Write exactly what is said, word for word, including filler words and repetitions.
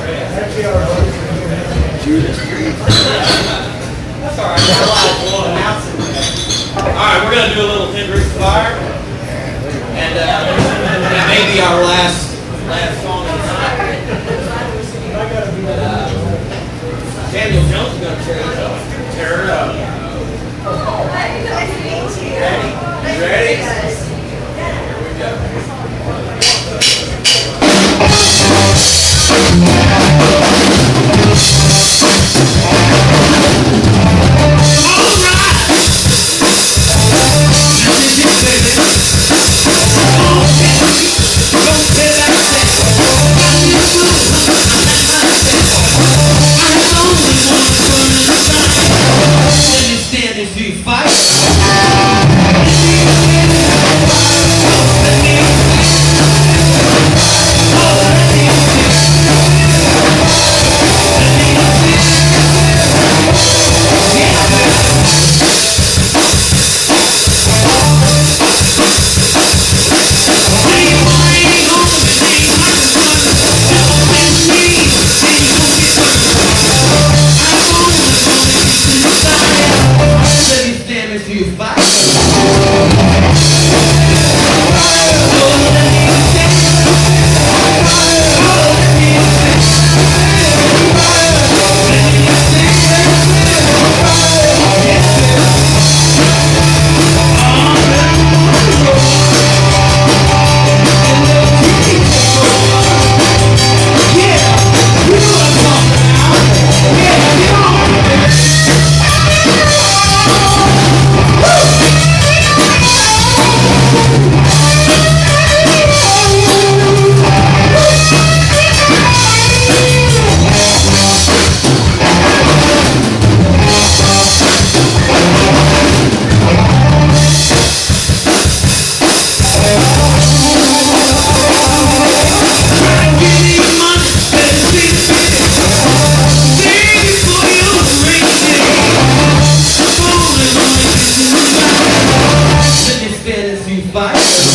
Judas Priest. That's all right. We'll announce it. All right, we're gonna do a little Hendrix Fire, and uh, that may be our last last song of the night. But, uh, Daniel Jones is gonna tear it up. Tear it up. Ready? You ready? Here we go. Bye.